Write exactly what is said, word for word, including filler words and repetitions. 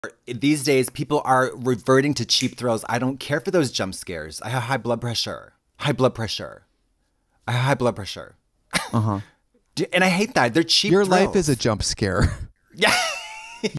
These days, people are reverting to cheap thrills. I don't care for those jump scares. I have high blood pressure. High blood pressure. I have high blood pressure. Uh-huh. And I hate that. They're cheap Your thrills. life is a jump scare. Yeah.